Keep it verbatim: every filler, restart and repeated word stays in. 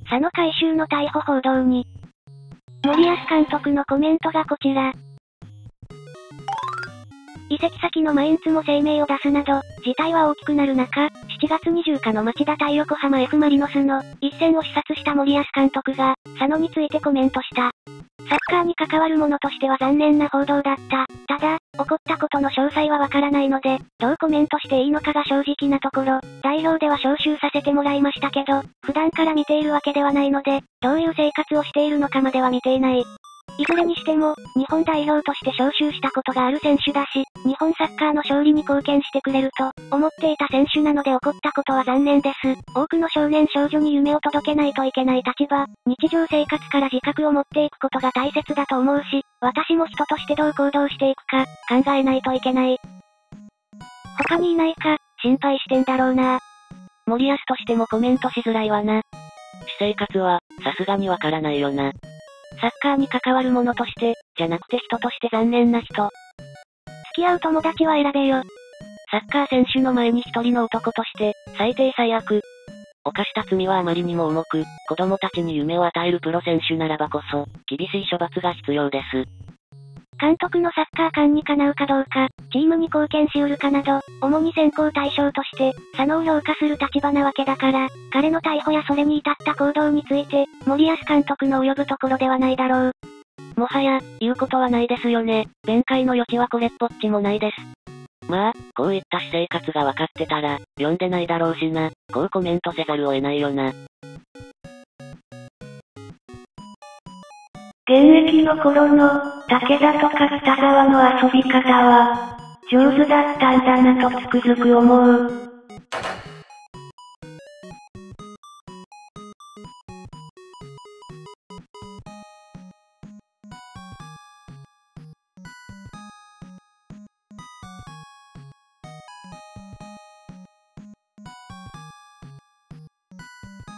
佐野海舟の逮捕報道に。森保監督のコメントがこちら。移籍先のマインツも声明を出すなど、事態は大きくなる中、しちがつにじゅうににちの町田対横浜 F マリノスの一戦を視察した森保監督が、佐野についてコメントした。サッカーに関わる者としては残念な報道だった。ただ、起こったことの詳細はわからないので、どうコメントしていいのかが正直なところ、代表では招集させてもらいましたけど、普段から見ているわけではないので、どういう生活をしているのかまでは見ていない。いずれにしても、日本代表として招集したことがある選手だし、日本サッカーの勝利に貢献してくれると、思っていた選手なので起こったことは残念です。多くの少年少女に夢を届けないといけない立場、日常生活から自覚を持っていくことが大切だと思うし、私も人としてどう行動していくか、考えないといけない。他にいないか、心配してんだろうな。 森保としてもコメントしづらいわな。私生活は、さすがにわからないよな。サッカーに関わる者として、じゃなくて人として残念な人。付き合う友達は選べよ。 サッカー選手の前に一人の男として、最低最悪。犯した罪はあまりにも重く、子供たちに夢を与えるプロ選手ならばこそ、厳しい処罰が必要です。 監督のサッカー観にかなうかどうか、チームに貢献しうるかなど、主に選考対象として、佐野を評価する立場なわけだから、彼の逮捕やそれに至った行動について、森保監督の及ぶところではないだろう。 もはや、言うことはないですよね。弁解の余地はこれっぽっちもないです。まあ、こういった私生活が分かってたら、読んでないだろうしな、こうコメントせざるを得ないよな。 現役の頃の、武田とか北沢の遊び方は、上手だったんだなとつくづく思う。